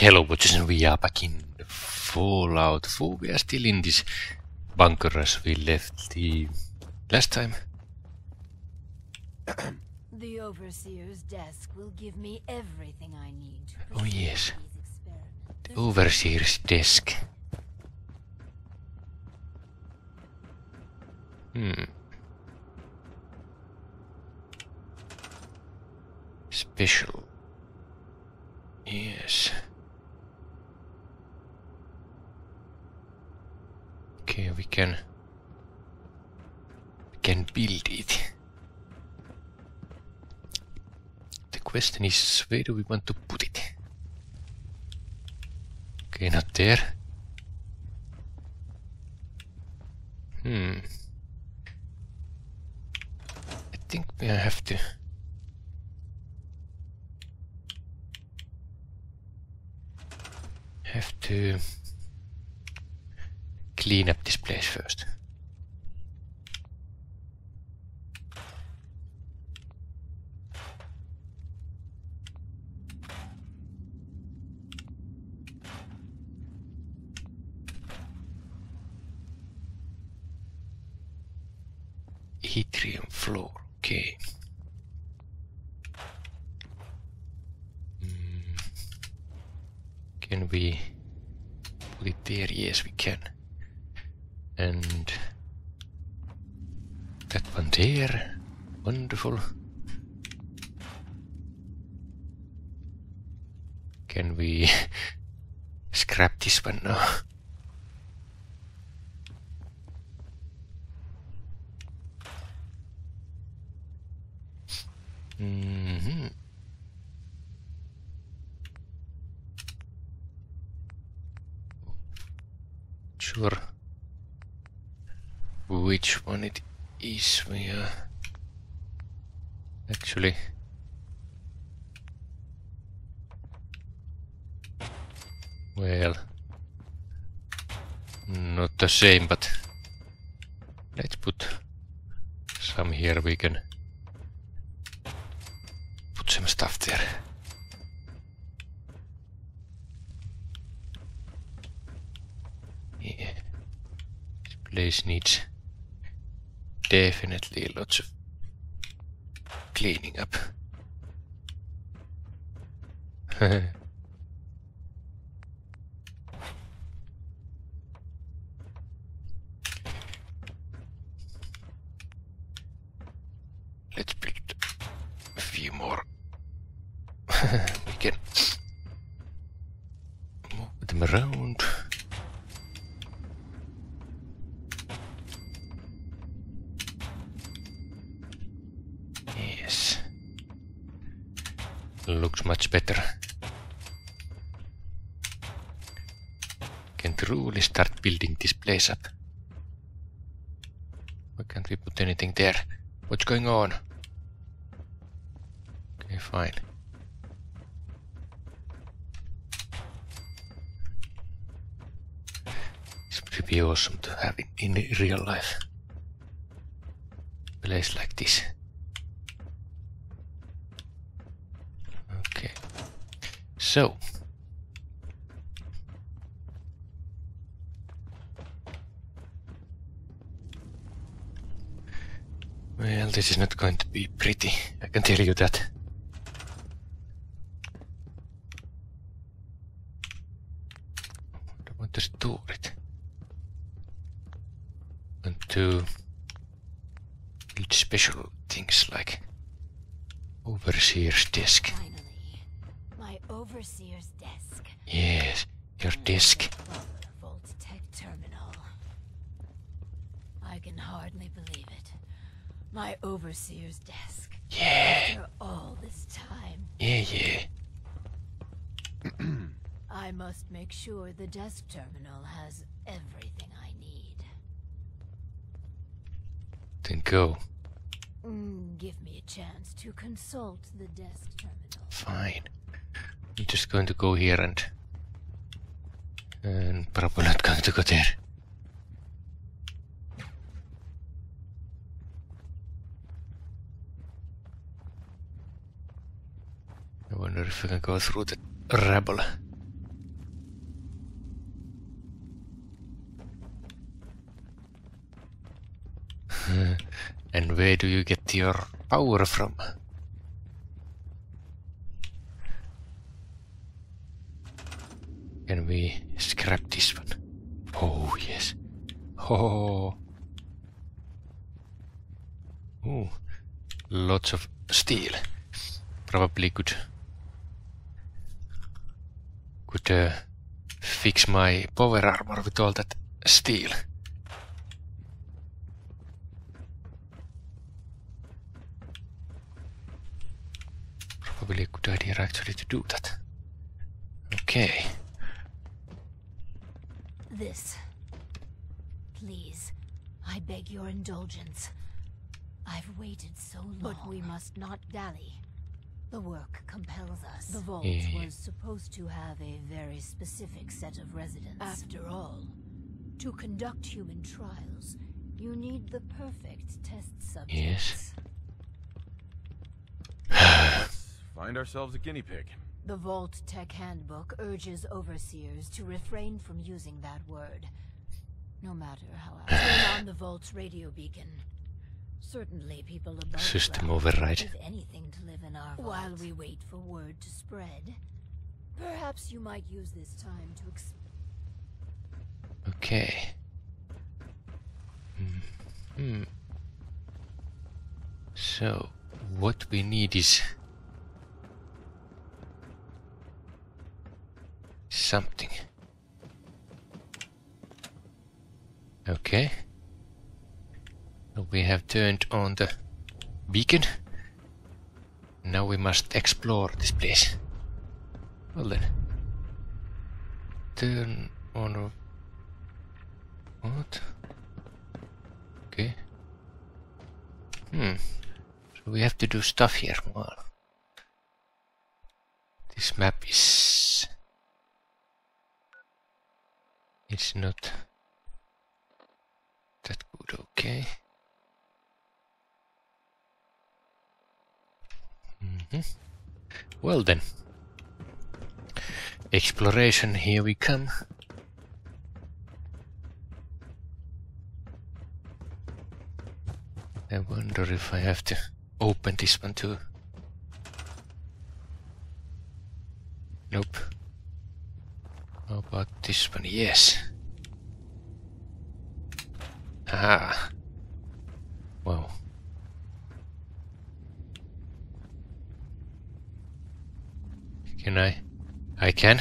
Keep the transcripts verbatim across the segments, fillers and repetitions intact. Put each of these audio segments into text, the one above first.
Hello watchers, and we are back in Fallout four. We are still in this bunker as we left the last time. The Overseer's desk will give me everything I need to Oh proceed yes, with these experiments. the Overseer's desk. Hmm. Special. Yes. Okay, we can we can build it. The question is, where do we want to put it? Okay, not there. Hmm. I think we have to have to clean up this place first. Atrium floor, okay. Mm. Can we put it there? Yes, we can. And that one there. Wonderful. Can we scrap this one now? Mm-hmm. Sure. Which one it is? We are actually well, not the same, but let's put some here. We can put some stuff there. Yeah, this place needs definitely lots of cleaning up. Let's build a few more. We can move them around. Yes. Looks much better. Can truly start building this place up. Why can't we put anything there? What's going on? Okay, fine. This would be awesome to have it in real life. A place like this. Okay. So. Well, this is not going to be pretty, I can tell you that. I want to store it. I want to build special things like Overseer's desk. Finally, my Overseer's desk. Yes, your desk. vault-tec terminal. I can hardly believe it. My Overseer's desk. Yeah. After all this time. Yeah, yeah. I must make sure the desk terminal has everything I need. Then go. Mm, give me a chance to consult the desk terminal. Fine. I'm just going to go here and and probably not going to go there. I wonder if I can go through the rubble. And where do you get your power from? Can we scrap this one? Oh, yes. Oh. Ooh. Lots of steel. Probably could could uh, fix my power armor with all that steel. Probably a good idea actually to do that. Okay. This. Please, I beg your indulgence. I've waited so long. But we must not dally. The work compels us. The vault Yeah. was supposed to have a very specific set of residents. After all, to conduct human trials, you need the perfect test subjects. Yes. Find ourselves a guinea pig. The vault-tec handbook urges overseers to refrain from using that word, no matter how. Turn on the vault's radio beacon. Certainly, people above System ground override. give anything to live in our vault. While we wait for word to spread, perhaps you might use this time to ex Okay. Hmm. So, what we need is something. Okay. We have turned on the beacon. Now we must explore this place. Well then. Turn on... What? Okay. Hmm. So we have to do stuff here. Wow. This map is... It's not that good, okay. Mm-hmm. Well then. Exploration, here we come. I wonder if I have to open this one too. Nope. How about this one? Yes. Haha. Wow. Can I? I can.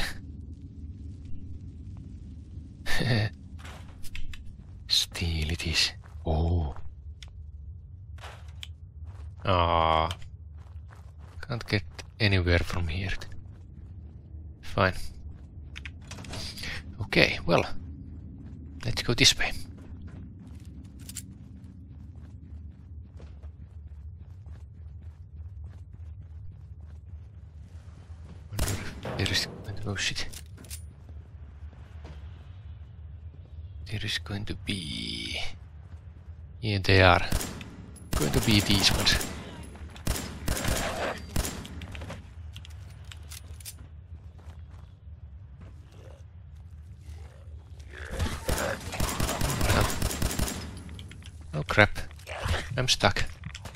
Steel it is. Oh. Ah. Can't get anywhere from here. Fine. Okay, well. Let's go this way. There is... Oh shit. There is going to be... Yeah, they are. Going to be these ones. Oh crap. I'm stuck.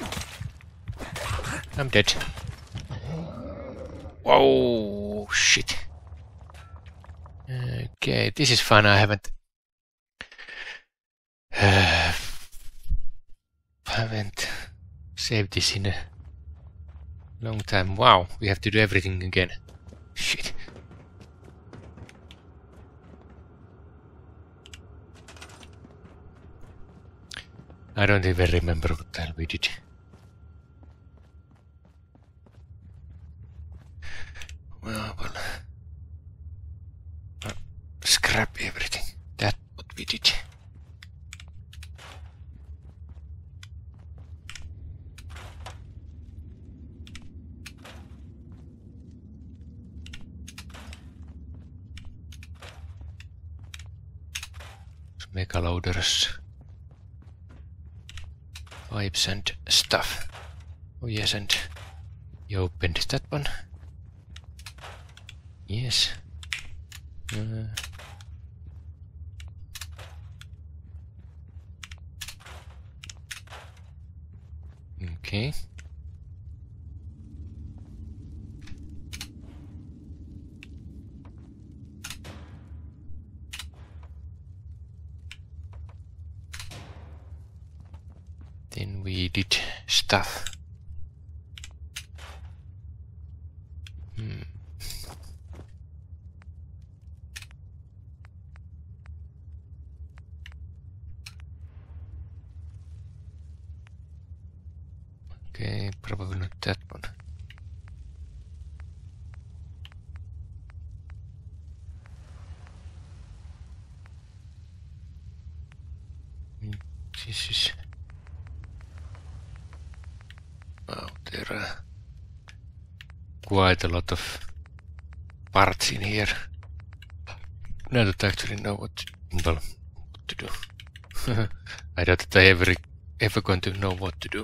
I'm dead. Whoa, shit. Okay, this is fun. I haven't... Uh, haven't saved this in a long time. Wow, we have to do everything again. Shit. I don't even remember what the hell we did. Well, well. Uh, scrap everything. That's what we did. Mega loaders. Pipes and stuff. Oh yes, and you opened that one. Yes. Uh. Okay. Then we did stuff. Hmm. Okay, probably not that one. This is... Oh, there are quite a lot of parts in here. I don't actually know what to, well, what to do. I doubt that I ever, ever going to know what to do.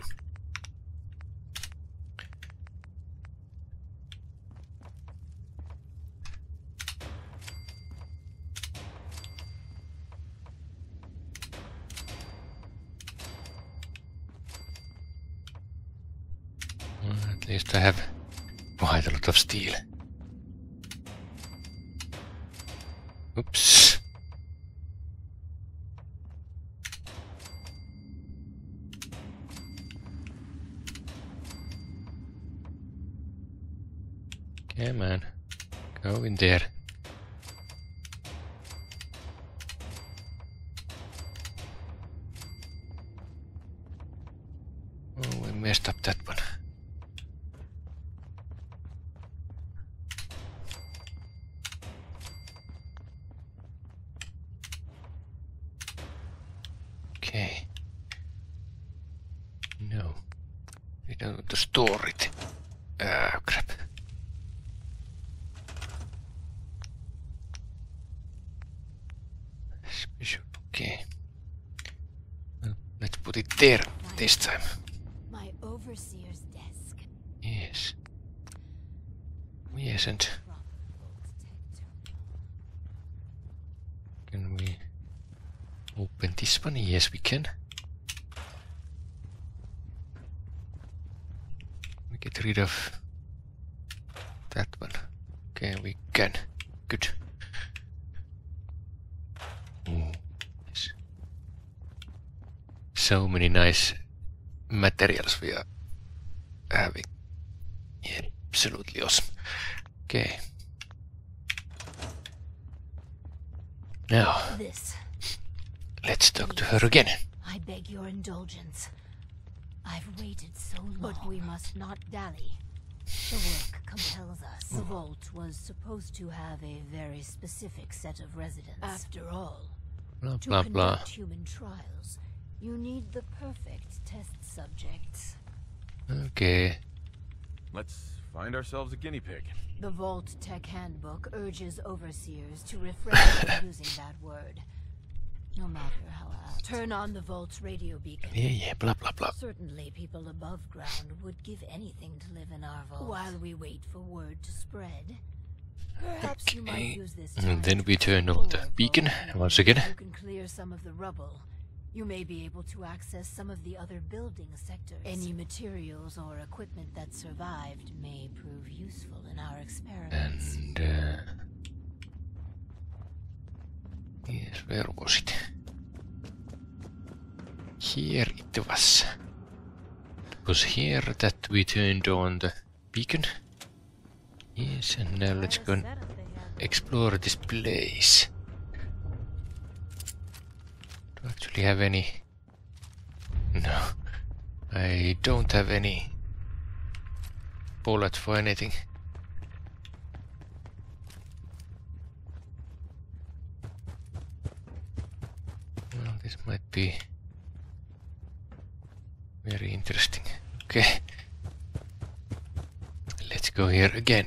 At least I have quite a lot of steel. Oops. Okay, man. Go in there. Oh, we messed up that one. Okay. No. We don't want to store it. Ah, crap. Okay. Well, let's put it there this time. My overseer's desk. Yes. Yes, and can we open this one? Yes, we can. We get rid of that one. Okay, we can. Good. Ooh, yes. So many nice materials we are having. Yeah, absolutely awesome. Okay. Now, This. let's talk to her again. I beg your indulgence. I've waited so long. But we must not dally. The work compels us. The vault was supposed to have a very specific set of residents. After all, Blah to blah blah. conduct human trials, you need the perfect test subjects. Okay. Let's find ourselves a guinea pig. The vault-tec handbook urges overseers to refrain from using that word. No matter how apt. Turn on the vault's radio beacon. Yeah, yeah, blah blah blah. Certainly people above ground would give anything to live in our vault. While we wait for word to spread. Perhaps you might Okay. use this And time then to we turn on the explore beacon both once buildings. again. You can clear some of the rubble. You may be able to access some of the other building sectors. Any materials or equipment that survived may prove useful in our experiments. And uh, yes, where was it? Here it was. It was here that we turned on the beacon. Yes, and now let's go and explore this place. Do I actually have any? No, I don't have any bullet for anything. Well, this might be very interesting. Okay, let's go here again.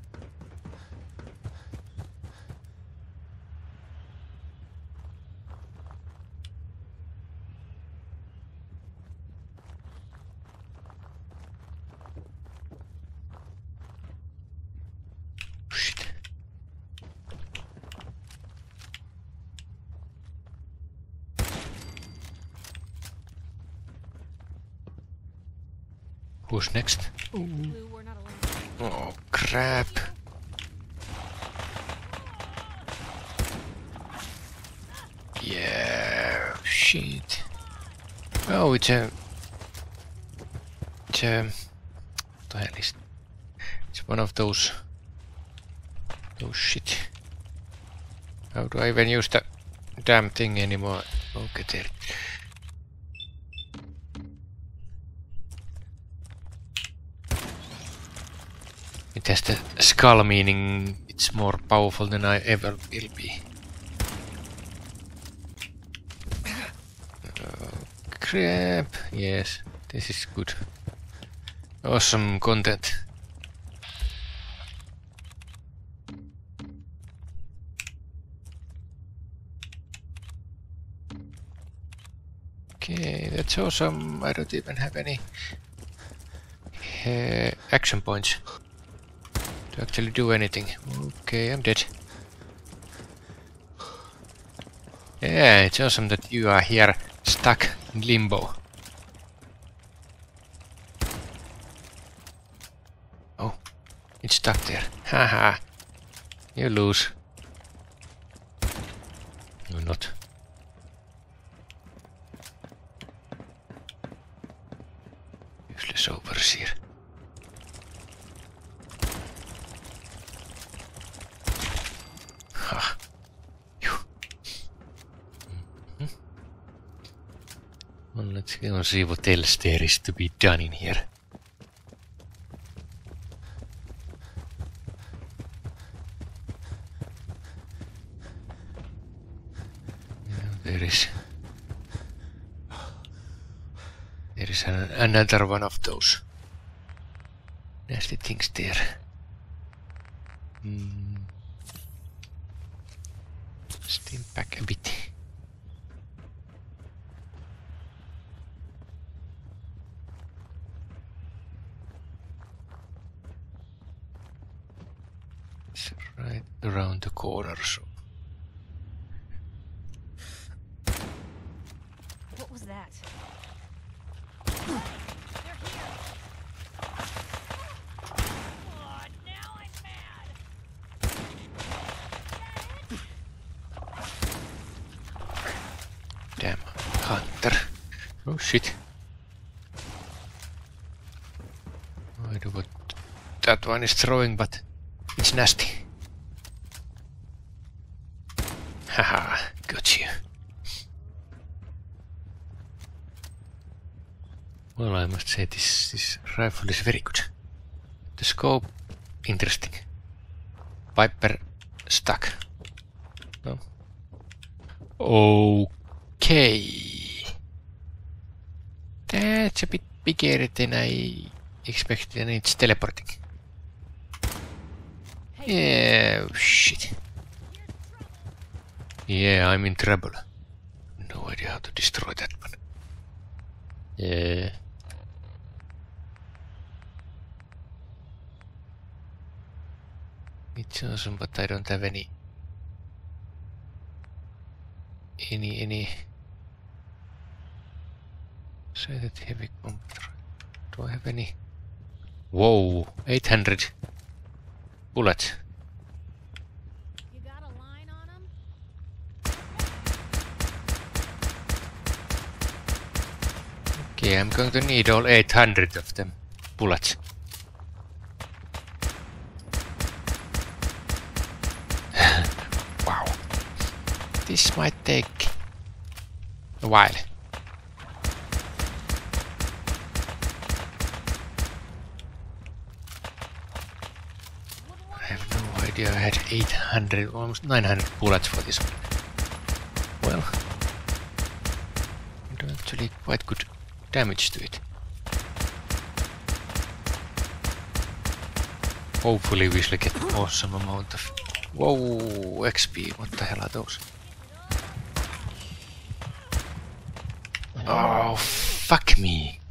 Shit. Who's next? Blue, we're not alone. Oh crap. Yeah, shit. Oh, it's a... It's a... What the hell is... It's one of those... Those shit. How do I even use the damn thing anymore? Okay, there. It has the skull, meaning it's more powerful than I ever will be. Oh, crap. Yes, this is good. Awesome content. Okay, that's awesome. I don't even have any uh, action points to actually do anything. Okay, I'm dead. Yeah, it's awesome that you are here stuck in limbo. Oh, it's stuck there. Haha. You lose. No, not. Useless overseer. Ha. Phew. Mm-hmm. Well, let's go and see what else there is to be done in here. There is... There is an, another one of those nasty things there. Mm. Steam back a bit. It's right around the corner, so... What was that? Damn, hunter. Oh shit. I don't know what that one is throwing, but it's nasty. Haha, got you. Well, I must say this, this rifle is very good. The scope, interesting. Viper, stuck. No. Okay. That's a bit bigger than I expected, and it's teleporting. Yeah, oh, shit. Yeah, I'm in trouble. No idea how to destroy that one. Yeah. It's awesome, but I don't have any... Any, any... Sighted heavy combat. Do I have any? Whoa, eight hundred bullets. You got a line on him? Okay, I'm going to need all eight hundred of them bullets. Wow. This might take a while. I have no idea. I had eight hundred, almost nine hundred bullets for this one. Well, I do actually quite good damage to it. Hopefully we shall get an awesome amount of... Whoa, X P, what the hell are those? Oh, fuck me.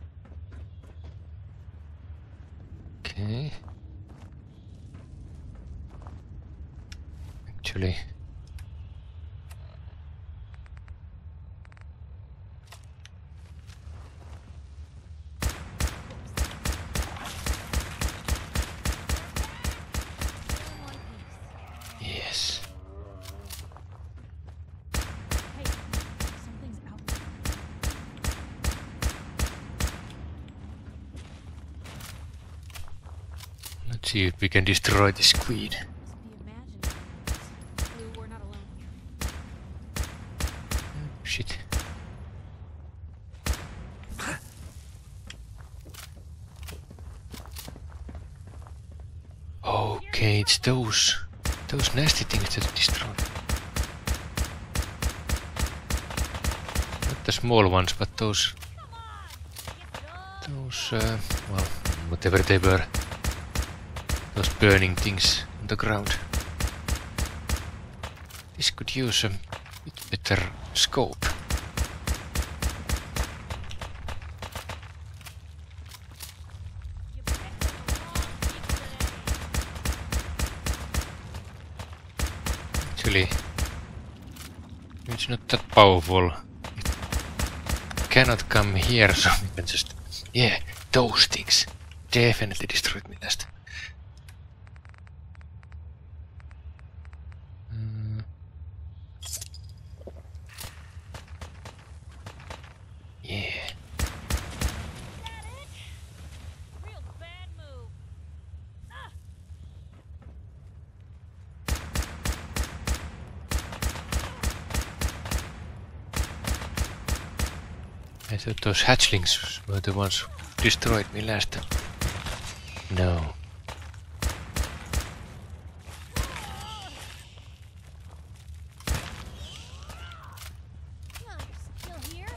Okay. Actually. Yes. Hey, something's out there. Let's see if we can destroy this queen. Must be imaginary. Blue, we're not alone here. Shit. Okay, it's those those nasty things that destroy. Not the small ones, but those those uh, well, whatever they were. Those burning things on the ground. This could use a bit better scope. Actually, it's not that powerful. It cannot come here, so we can just... Yeah, those things definitely destroyed me last. Mm. Yeah. Real bad move. Ah! I thought those hatchlings were the ones who destroyed me last time. No. You're still here?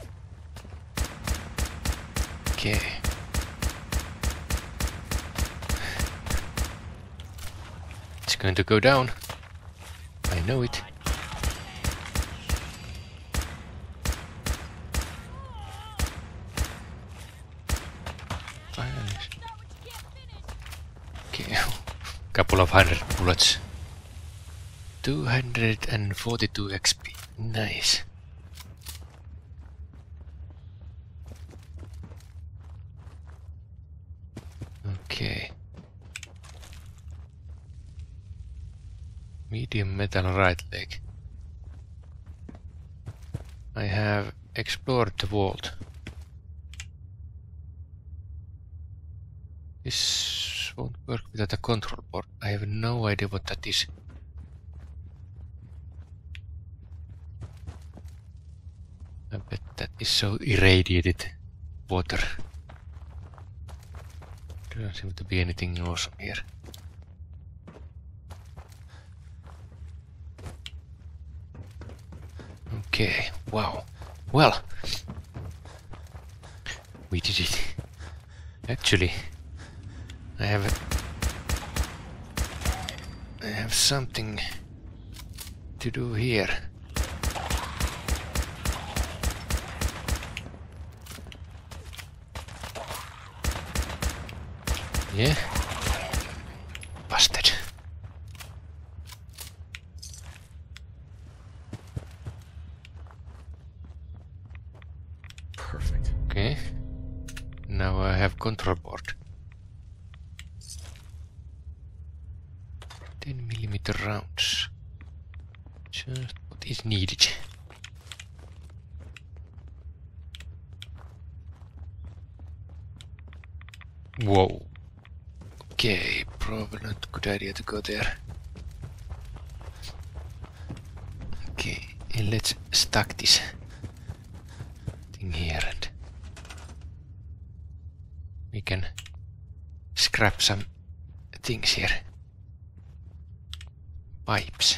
Okay. It's going to go down. I know it. Okay, couple of hundred bullets. two hundred forty-two X P. Nice. Okay. Medium metal right leg. I have explored the vault. This won't work without a control board. I have no idea what that is. I bet that is so irradiated water. There doesn't seem to be anything awesome here. Okay, wow. Well, we did it. Actually, I have I have something to do here. Yeah. Busted. Perfect. Okay. Now I have control board. ten millimeter rounds. Just what is needed. Whoa. Okay, probably not a good idea to go there. Okay, and let's stack this thing here and we can scrap some things here. Pipes.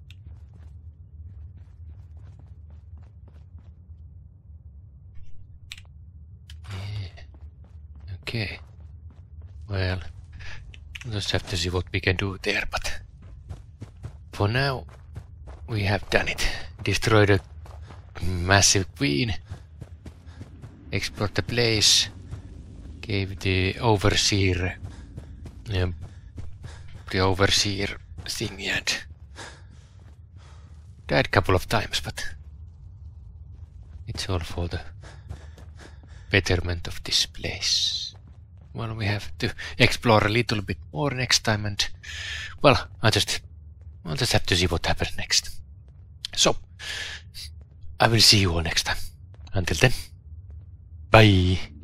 Yeah. Okay. Well, we'll just have to see what we can do there, but for now we have done it. Destroyed a massive queen, explored the place, gave the overseer um, the overseer thingy and Died a couple of times, but it's all for the betterment of this place. Well, we have to explore a little bit more next time, and well, I'll just I'll just have to see what happens next. So, I will see you all next time. Until then, bye.